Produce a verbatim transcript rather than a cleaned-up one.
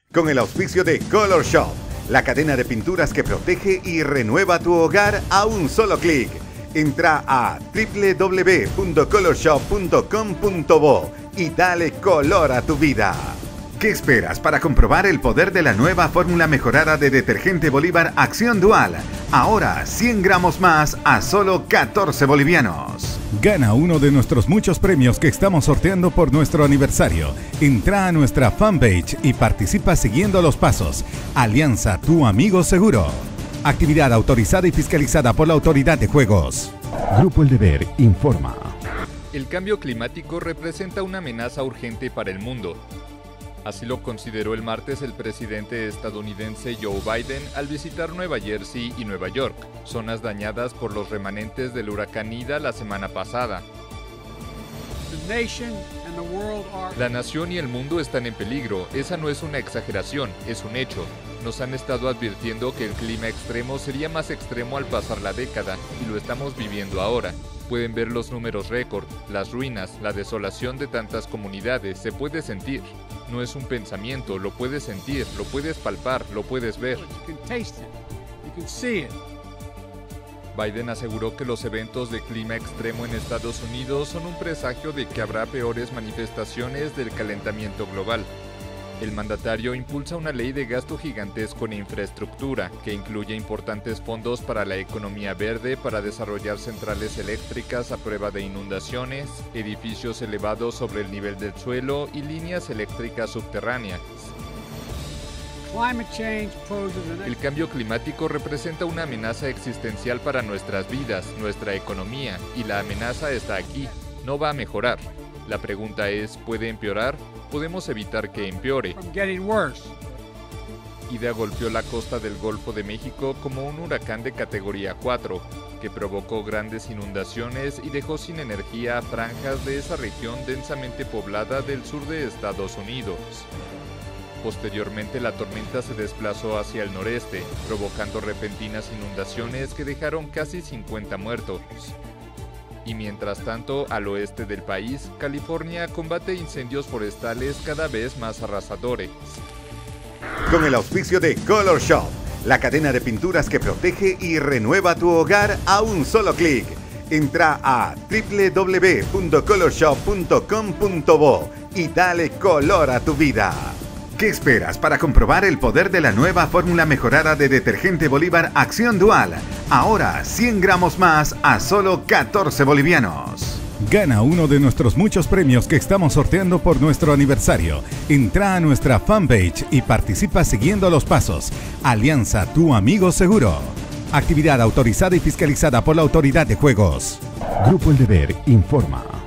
Con el auspicio de Color Shop, la cadena de pinturas que protege y renueva tu hogar a un solo clic. Entra a doble u doble u doble u punto color shop punto com punto bo y dale color a tu vida. ¿Qué esperas para comprobar el poder de la nueva fórmula mejorada de detergente Bolívar Acción Dual? Ahora cien gramos más a solo catorce bolivianos. Gana uno de nuestros muchos premios que estamos sorteando por nuestro aniversario. Entra a nuestra fanpage y participa siguiendo los pasos. Alianza, tu amigo seguro. Actividad autorizada y fiscalizada por la Autoridad de Juegos. Grupo El Deber informa. El cambio climático representa una amenaza urgente para el mundo. Así lo consideró el martes el presidente estadounidense Joe Biden al visitar Nueva Jersey y Nueva York, zonas dañadas por los remanentes del huracán Ida la semana pasada. La nación y el mundo están en peligro. Esa no es una exageración, es un hecho. Nos han estado advirtiendo que el clima extremo sería más extremo al pasar la década, y lo estamos viviendo ahora. Pueden ver los números récord, las ruinas, la desolación de tantas comunidades, se puede sentir. No es un pensamiento, lo puedes sentir, lo puedes palpar, lo puedes ver. Biden aseguró que los eventos de clima extremo en Estados Unidos son un presagio de que habrá peores manifestaciones del calentamiento global. El mandatario impulsa una ley de gasto gigantesco en infraestructura, que incluye importantes fondos para la economía verde, para desarrollar centrales eléctricas a prueba de inundaciones, edificios elevados sobre el nivel del suelo y líneas eléctricas subterráneas. El cambio climático representa una amenaza existencial para nuestras vidas, nuestra economía, y la amenaza está aquí, no va a mejorar. La pregunta es, ¿puede empeorar? Podemos evitar que empeore. Ida golpeó la costa del Golfo de México como un huracán de categoría cuatro, que provocó grandes inundaciones y dejó sin energía a franjas de esa región densamente poblada del sur de Estados Unidos. Posteriormente, la tormenta se desplazó hacia el noreste, provocando repentinas inundaciones que dejaron casi cincuenta muertos. Y mientras tanto, al oeste del país, California combate incendios forestales cada vez más arrasadores. Con el auspicio de Color Shop, la cadena de pinturas que protege y renueva tu hogar a un solo clic. Entra a doble u doble u doble u punto color shop punto com punto bo y dale color a tu vida. ¿Qué esperas para comprobar el poder de la nueva fórmula mejorada de detergente Bolívar Acción Dual? Ahora cien gramos más a solo catorce bolivianos. Gana uno de nuestros muchos premios que estamos sorteando por nuestro aniversario. Entra a nuestra fanpage y participa siguiendo los pasos. Alianza, tu amigo seguro. Actividad autorizada y fiscalizada por la Autoridad de Juegos. Grupo El Deber informa.